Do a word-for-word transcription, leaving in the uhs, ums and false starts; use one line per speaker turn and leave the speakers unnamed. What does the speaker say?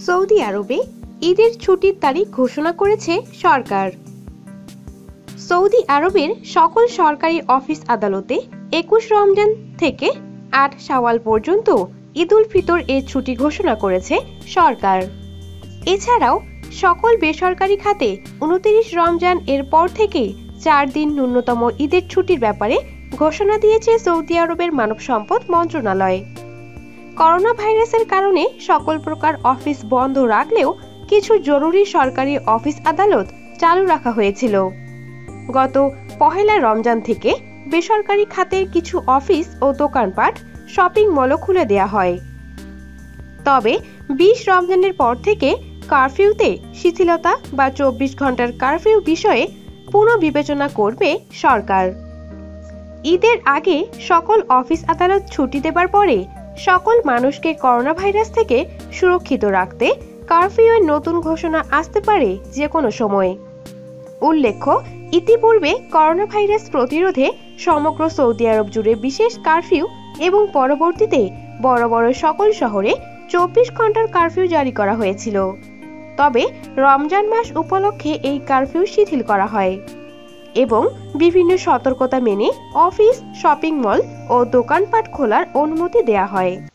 Saudi আরবে ঈদের ছুটির তারিখ ঘোষণা করেছে সরকার। সৌদি আরবের সকল সরকারি অফিস আদালতে একুশ রমজান থেকে আট শাওয়াল পর্যন্ত ঈদ উল ফিতর এর ছুটি ঘোষণা করেছে সরকার। এছাড়াও সকল বেসরকারি খাতে উনত্রিশ রমজান এর পর থেকে চার দিন ন্যূনতম ঈদের ছুটির ব্যাপারে ঘোষণা দিয়েছে সৌদি আরবের মানব সম্পদ মন্ত্রণালয়। করোনা ভাইরাসের কারণে সকল প্রকার অফিস বন্ধ রাখলেও কিছু জরুরি সরকারি অফিস আদালত চালু রাখা হয়েছিল। গত পহেলা রমজান থেকে বেসরকারি খাতের কিছু অফিস ও দোকানপাট, শপিং মলও খুলে দেওয়া হয়। তবে বিশ রমজানের পর থেকে কারফিউতে শিথিলতা বা চব্বিশ ঘন্টার কারফিউ বিষয়ে পুনর্বিবেচনা করবে সরকার। ঈদের আগে সকল অফিস আদালত ছুটি দেবার পরে সকল মানুষকে করোনা ভাইরাস থেকে সুরক্ষিত রাখতে কারফিউয়ের নতুন ঘোষণা আসতে পারে যে কোনো সময়। উল্লেখ্য, ইতিপূর্বে করোনা ভাইরাস প্রতিরোধে সমগ্র সৌদি আরব জুড়ে বিশেষ কারফিউ এবং পরবর্তীতে বড় বড় সকল শহরে চব্বিশ ঘন্টার কারফিউ জারি করা হয়েছিল। তবে রমজান মাস উপলক্ষে এই কারফিউ শিথিল করা হয় এবং বিভিন্ন সতর্কতা মেনে অফিস, শপিং মল ও দোকানপাট খোলার অনুমতি দেওয়া হয়।